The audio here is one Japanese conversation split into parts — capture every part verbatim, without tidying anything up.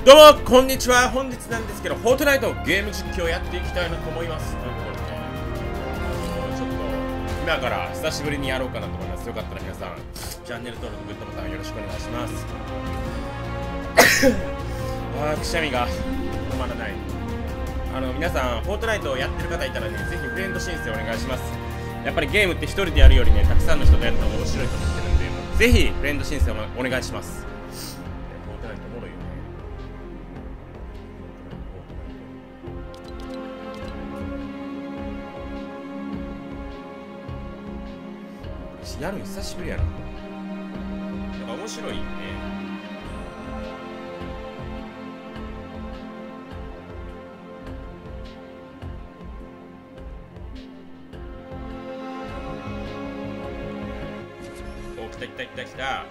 どうもこんにちは。本日なんですけど、フォートナイトゲーム実況をやっていきたいなと思います。ということでね、ちょっと今から久しぶりにやろうかなと思います。よかったら皆さんチャンネル登録、グッドボタンよろしくお願いします。あー、くしゃみが止まらない。あの皆さんフォートナイトをやってる方いたらね、ぜひフレンド申請お願いします。やっぱりゲームって一人でやるよりね、たくさんの人とやった方が面白いと思ってるんで、ぜひフレンド申請をお願いします。フォートナイトおもろいよね。やるの久しぶりやな。なんか面白いよね。お、来た来た来た来た。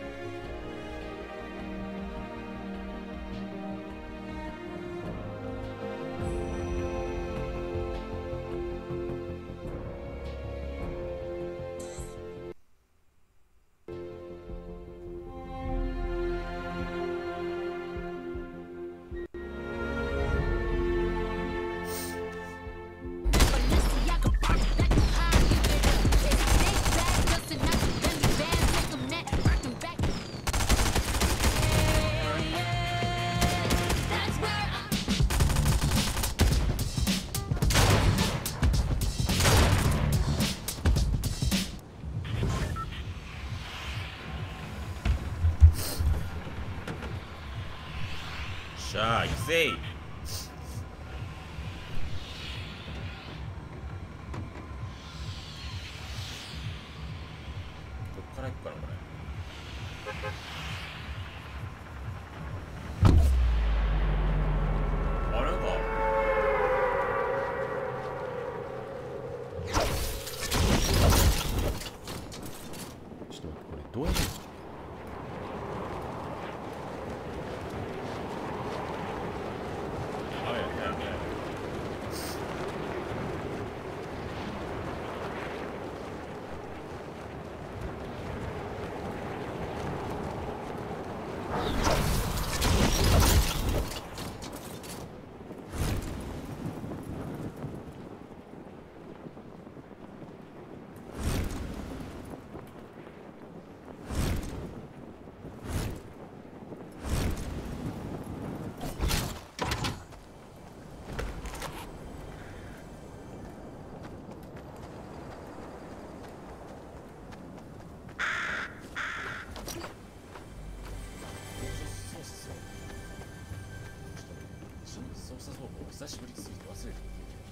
しゃあ、行くぜい。どっから行くかな、これ。あ、なんかちょっと待って、これどうやって久しぶりすぎて忘れた。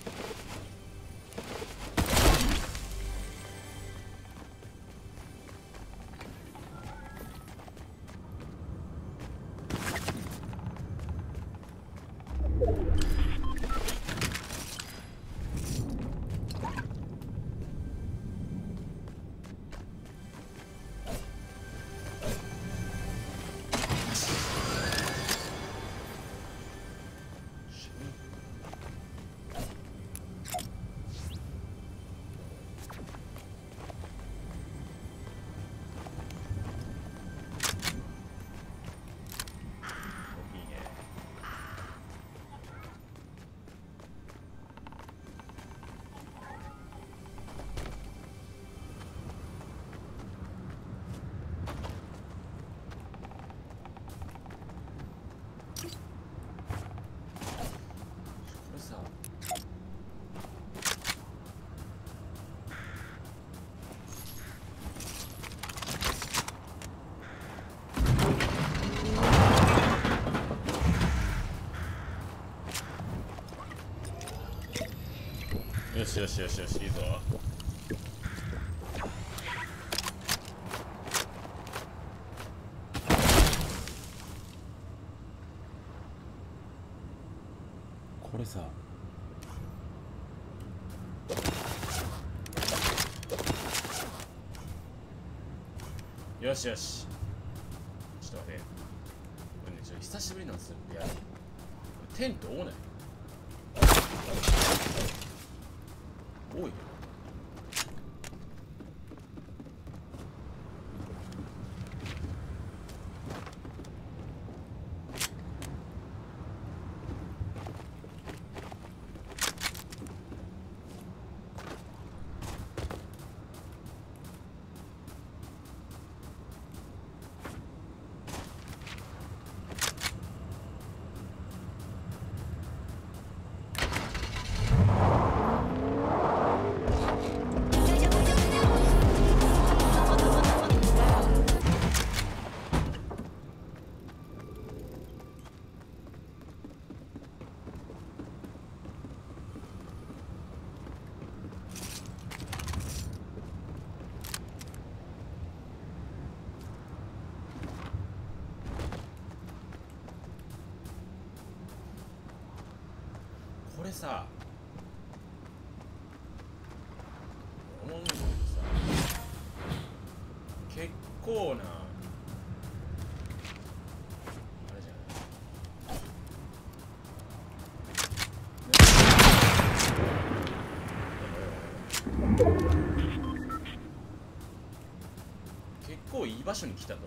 よしよしよしよし、いいぞ。これさ、よしよし、ちょっと待って、これね、ちょっと久しぶりなんですよ。いや、テント多ない？多いよ。 さ思うんだけどさ、結構なあれじゃない、結構いい場所に来たと思う。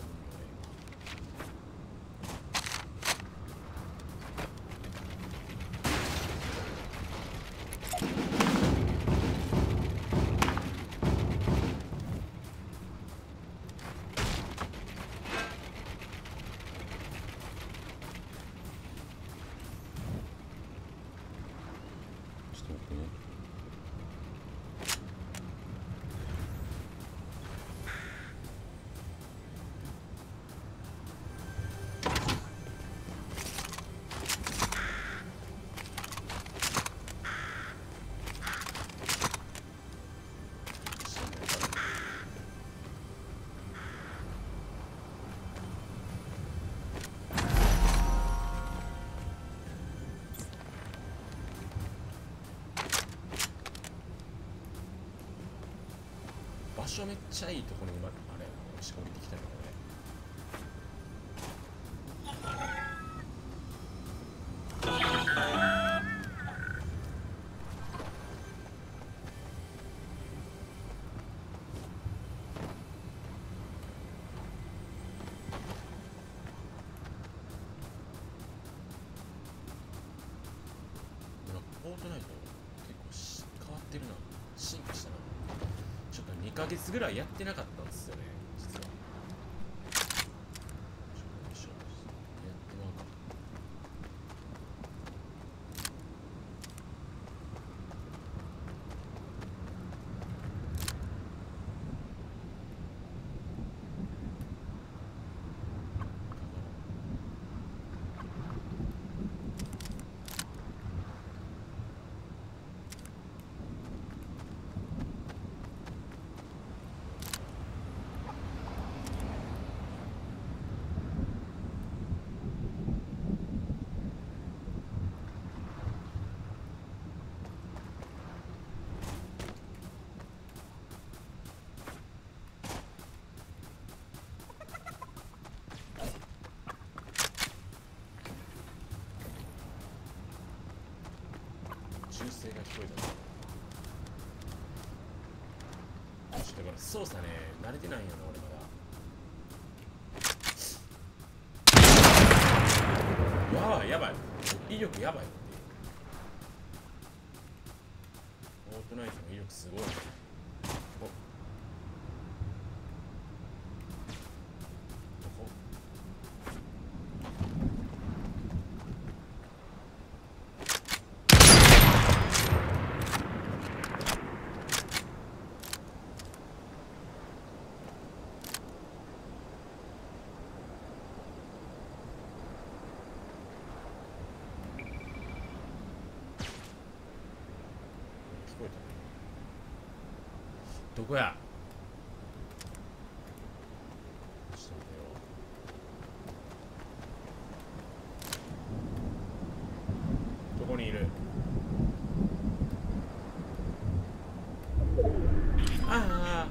場所めっちゃいいところに今あれしか降りてきたのこれ。フォートナイト結構変わってるな、進化したな。ちょっとにかげつぐらいやってなかったんですよね、実は。ちょっとやってもらおうか。銃声が聞こえたな。ちょっとこれ操作ね慣れてないんやな俺まだ。やばいやばい、威力やばいって。フォートナイトの威力すごいね。おどこ？聞こえたね。どこや？ちょっと待ってよ。どこにいる？ああ。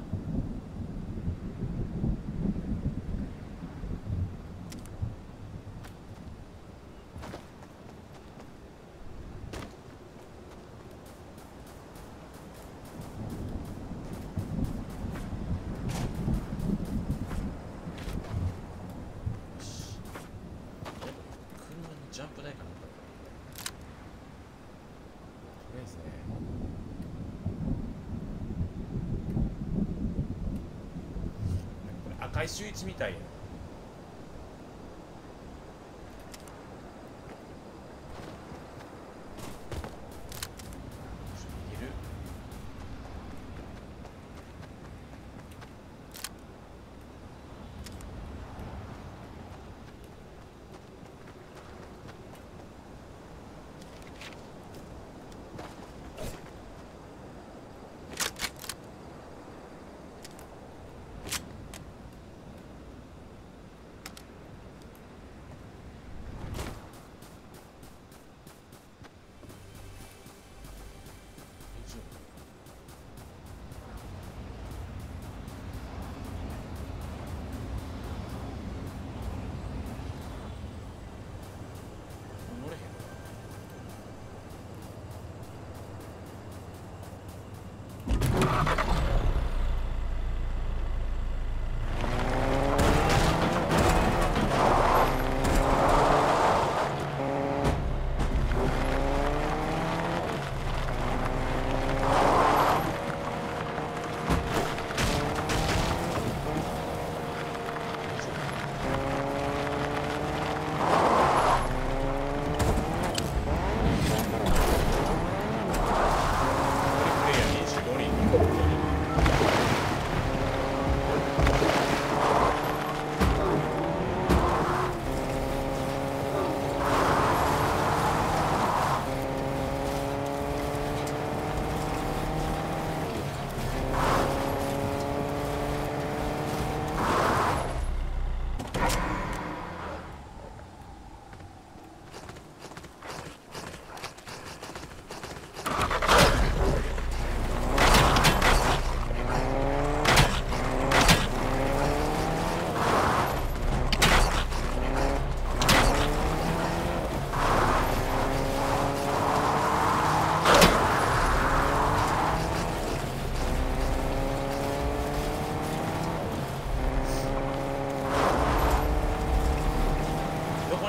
ジャンプ台かな。とりあえずね、これ赤い周一みたいやな。いる？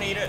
いる。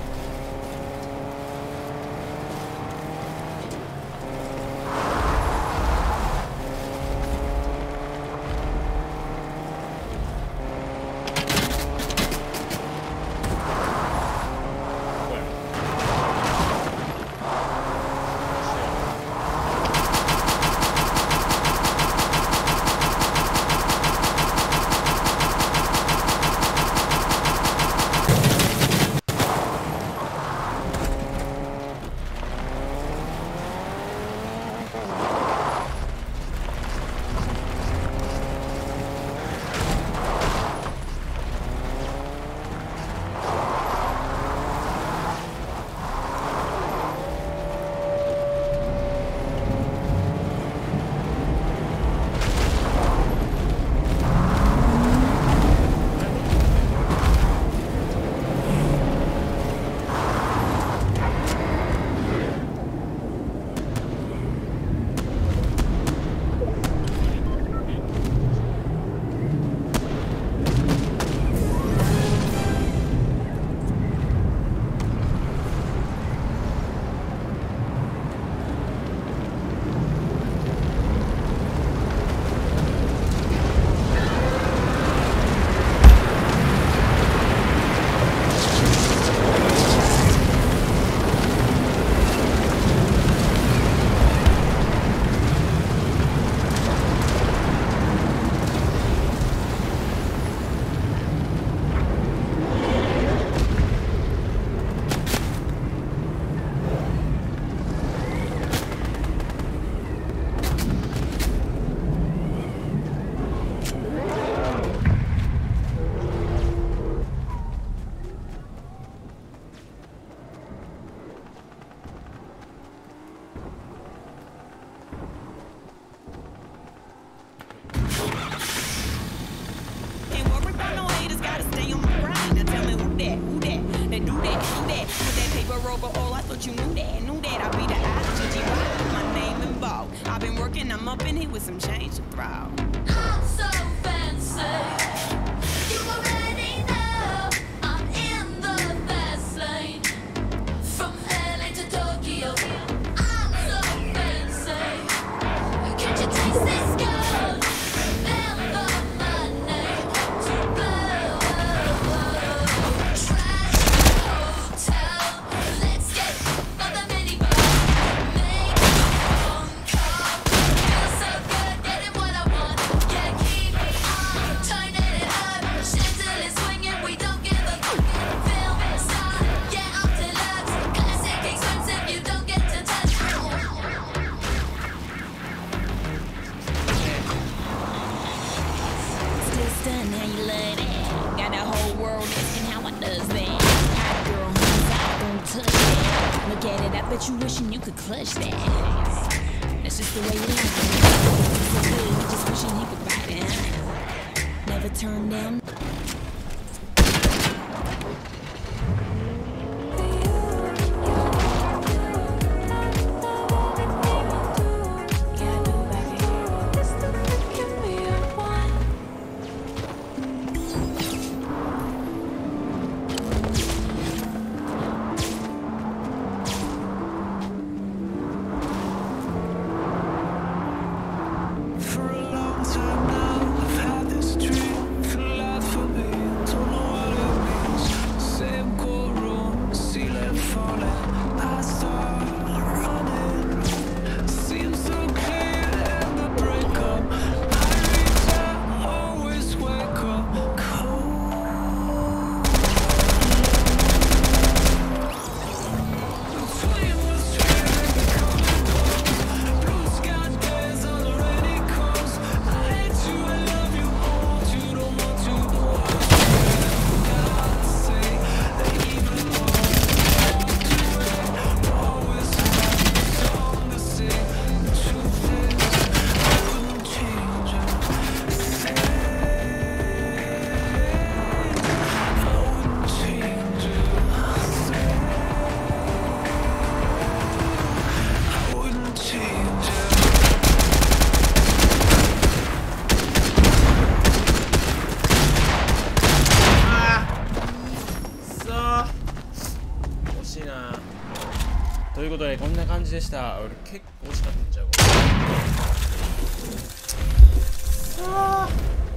You knew that, knew that I'd be the I G G Y, my name involved. I've been working, I'm up in here with some change to throw. I'm so fancy. You already know I'm in the fast lane. From L A to Tokyo, I'm so fancy. Can't you taste this gold? Remember my name to blow. Trash hotel. Let's get on the minibar. Make a phone call. Feel so good getting what I want. Yeah, keep on turning it up. Chandelier swinging, we don't give a fuck. Film star, yeah, I'm deluxe. Classic expensive, you don't get to touch. Still stunned how you love that. Got the whole world asking how I does that. Hot girl, honey, I don't touch that. Look at it, I bet you wishing you could clutch that. That's just the way you like it. So good, you just wishing he could bite it, huh? Never turn down. For a long time now, I've had this dream. For love ということでこんな感じでした。俺結構惜しかったんちゃうか。さあ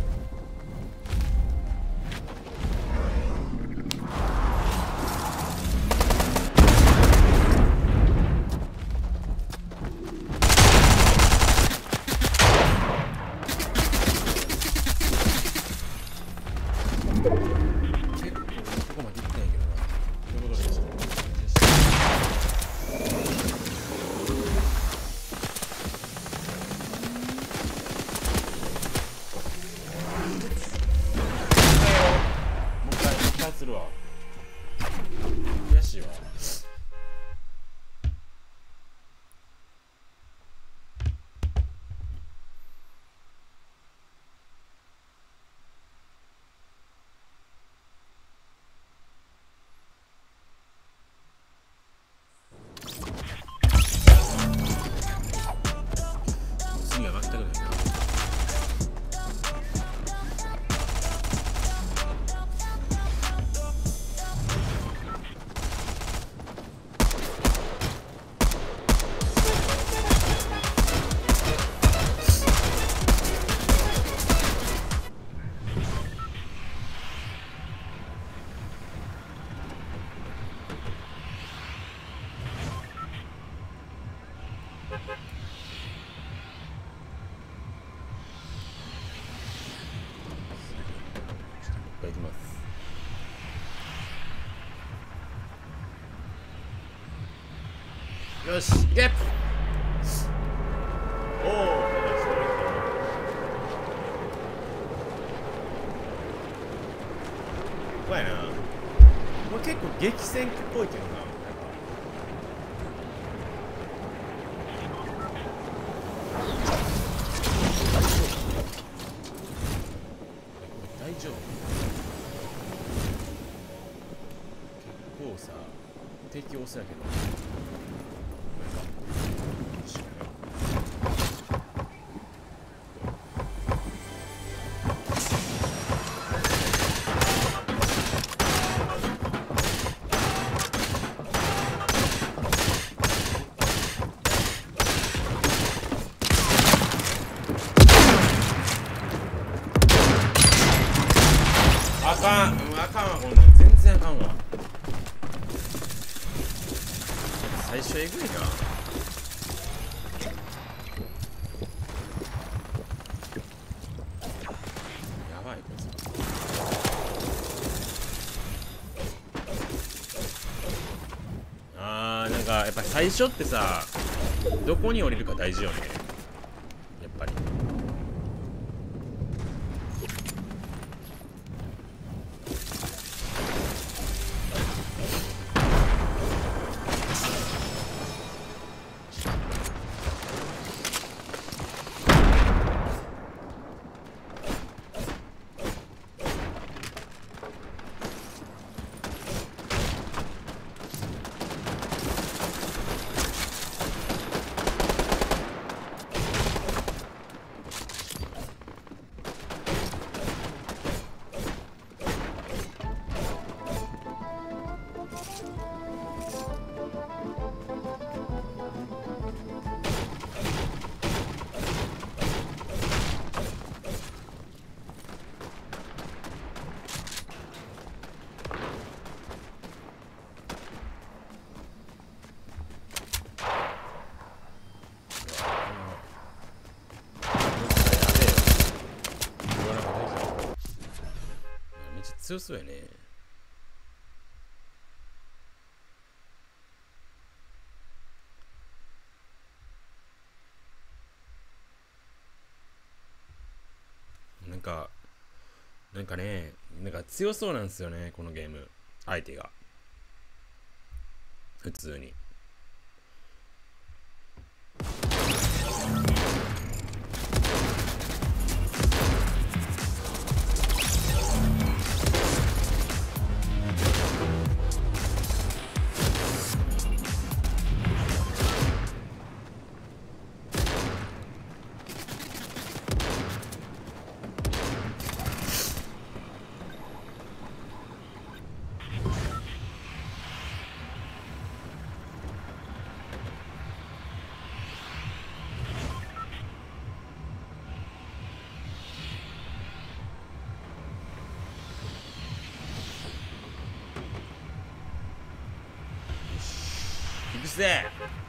するわ。悔しいわ。次は全くないな。いきます。よし、いけ。おお、これやな。これ結構激戦っぽいけどな。大丈夫？結構さ、敵多そうやけど。あかん、あかんわ、こんなん全然あかんわ。最初えぐいな。やばいこいつ。あー、なんかやっぱ最初ってさ、どこに降りるか大事よね、やっぱり。強そうやね。なんかなんかね、なんか強そうなんですよね、このゲーム。相手が普通に。 くせ。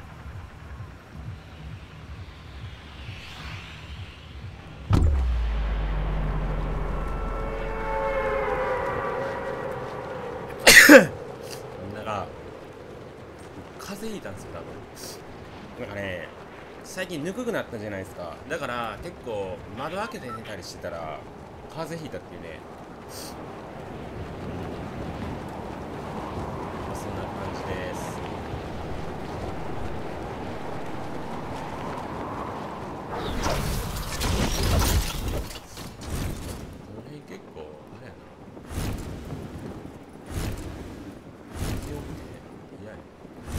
なんか風邪ひいたんですよ多分。なんかね最近ぬくくなったじゃないですか。だから結構窓開けて寝たりしてたら風邪ひいたっていうね。そんな感じです。この辺結構あれやな。強くて嫌やね。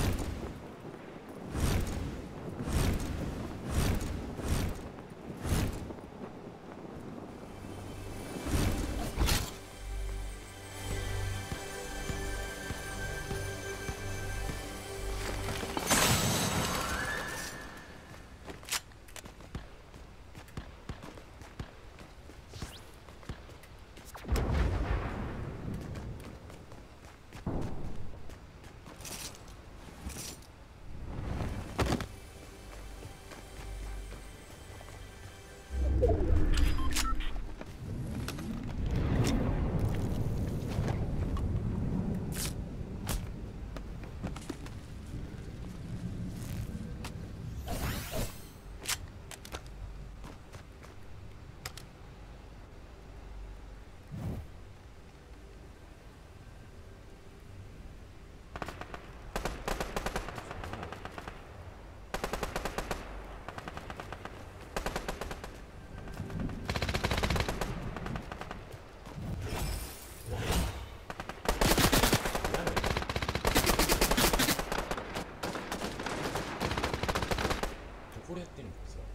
これやってるのかさ。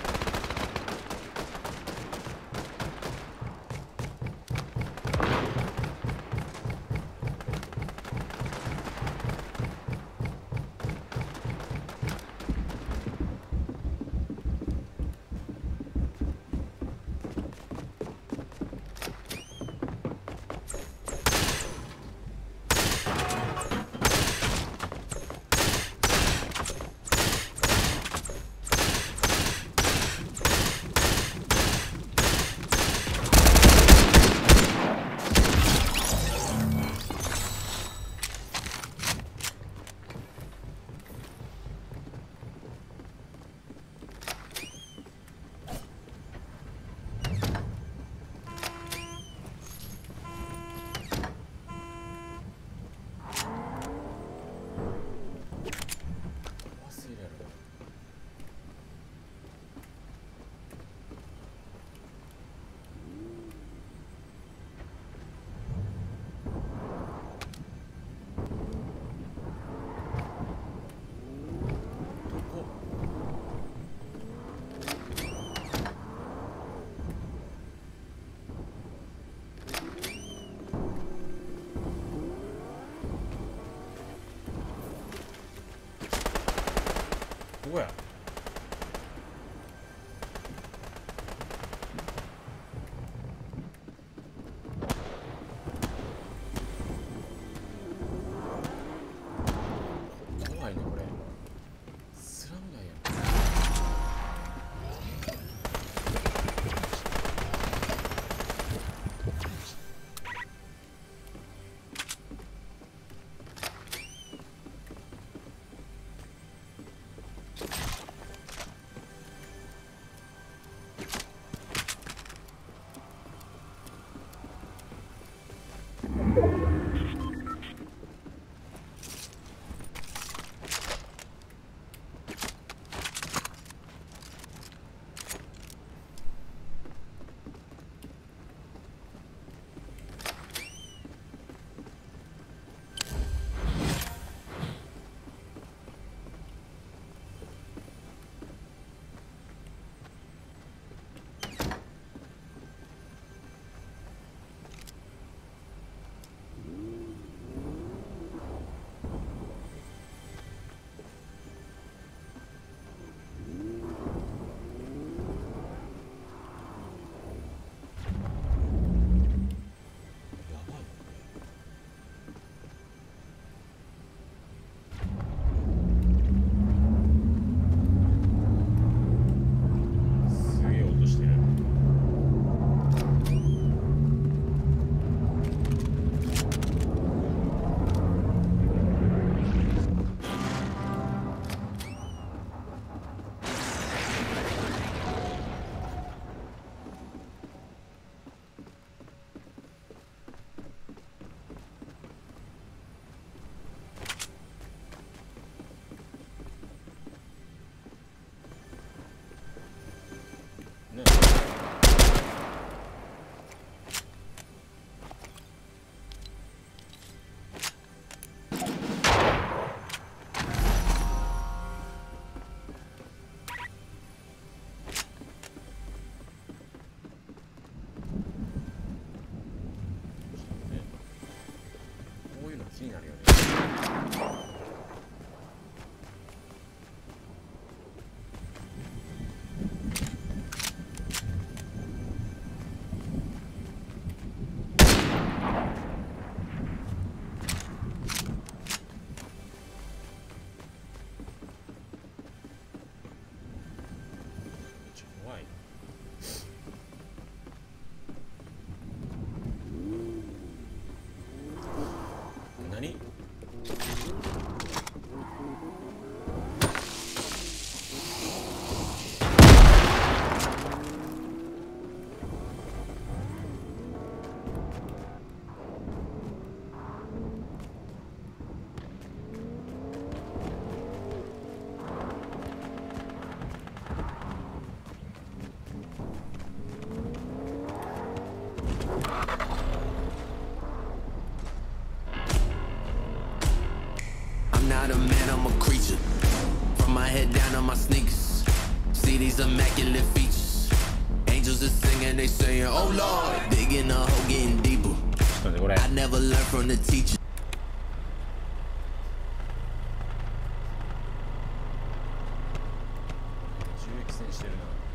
忘れられない。どこ？どこや？怖いねこれ。スラム街やん。 何？ I'm not a man, I'm a creature. From my head down on my sneakers. See these immaculate features. Angels are singing, they saying, oh Lord. Digging a hole, getting deeper. ちょっと待ってこれ I never learned from the teacher. 銃撃戦してるな。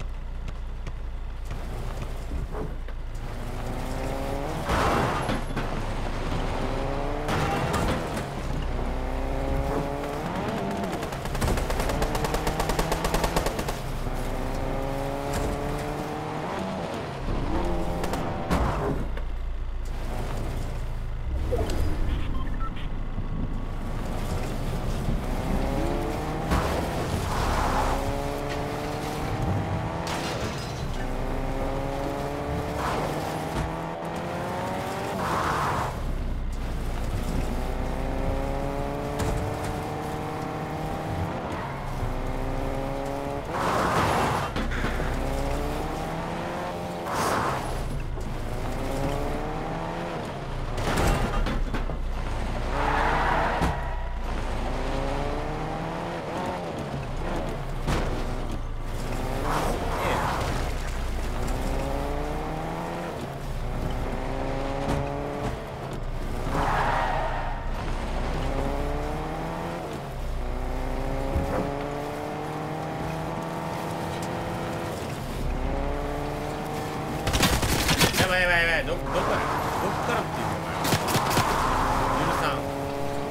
やばいやばいやばい、どどこからどこからっていうのかな。許さん。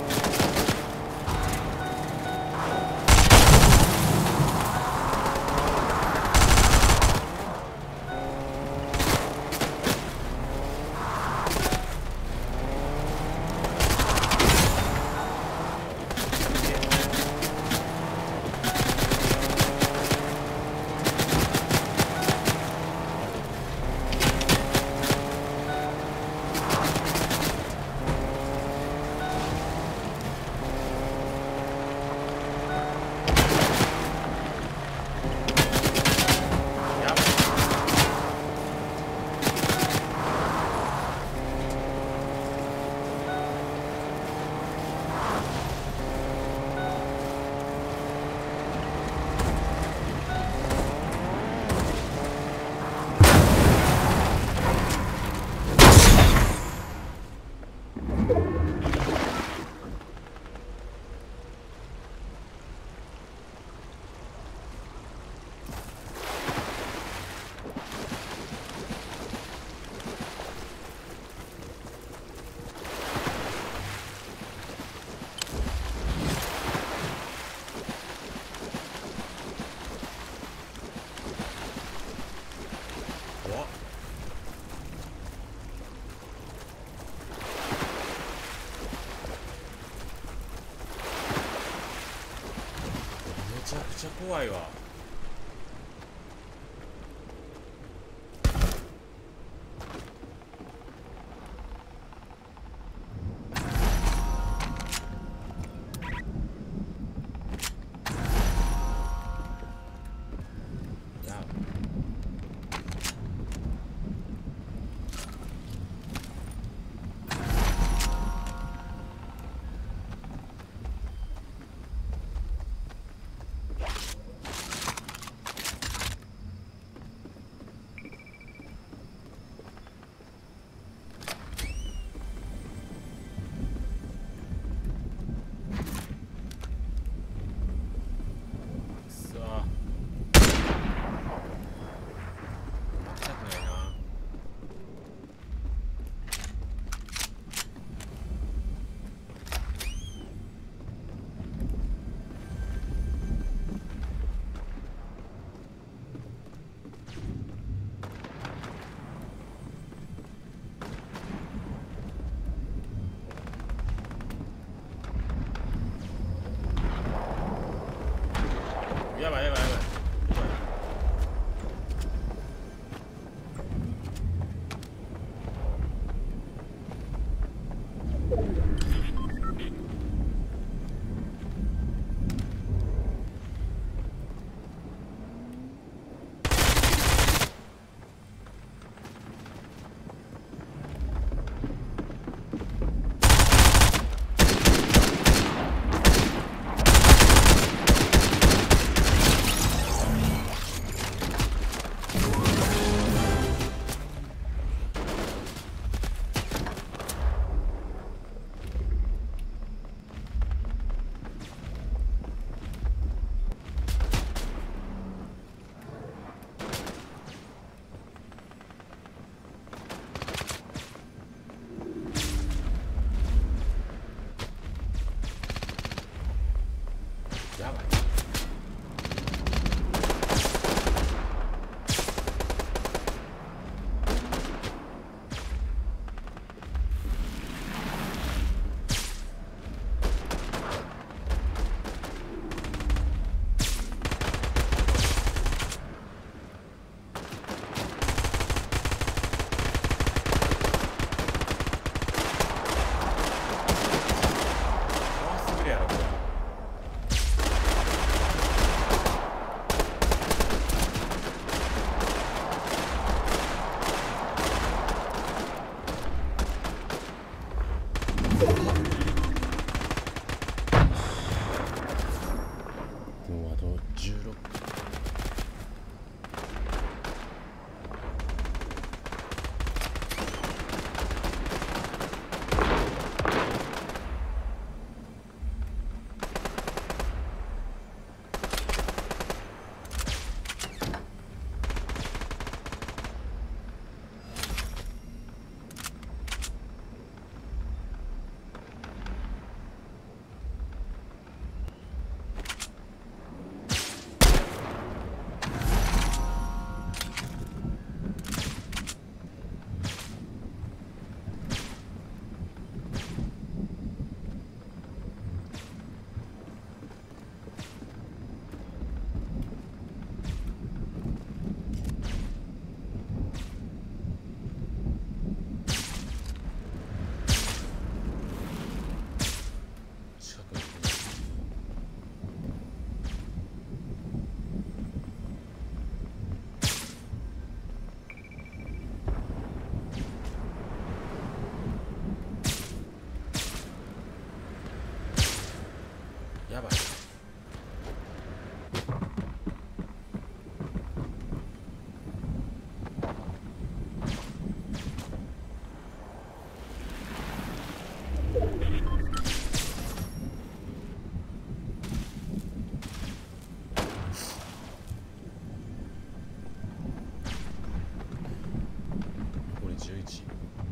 怖っ。めちゃくちゃ怖いわ。 やばい。もうあとじゅうろく。やばい。これじゅういち。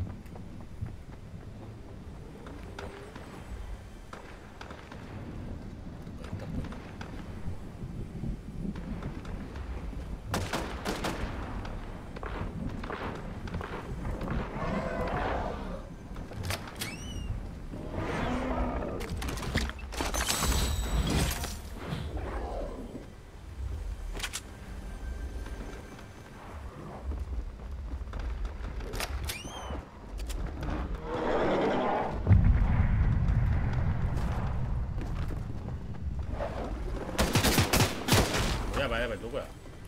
やばいやばい、どこや。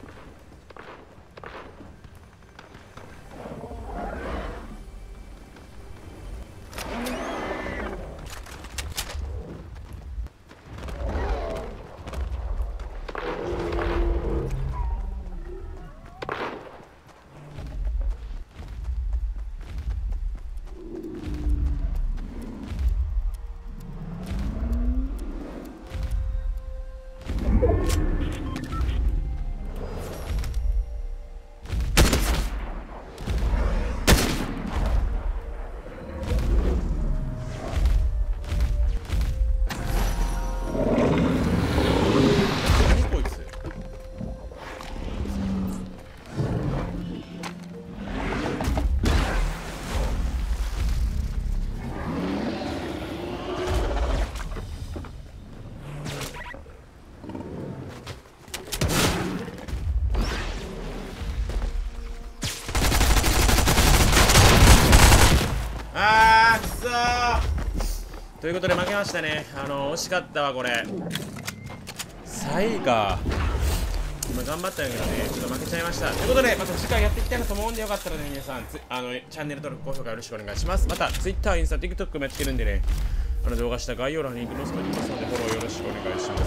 あーくそーということで負けましたね。あの惜しかったわこれ。さんいか。今頑張ったんやけどね、ちょっと負けちゃいました。ということでまた次回やっていきたいなと思うんで、よかったらね皆さんつあのチャンネル登録高評価よろしくお願いします。また Twitter、インスタ、TikTok もやってるんでね、あの動画下概要欄にリンク載せておきますのでフォローよろしくお願いします。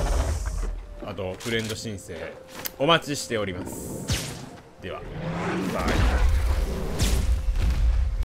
あとフレンド申請お待ちしております。ではバイ。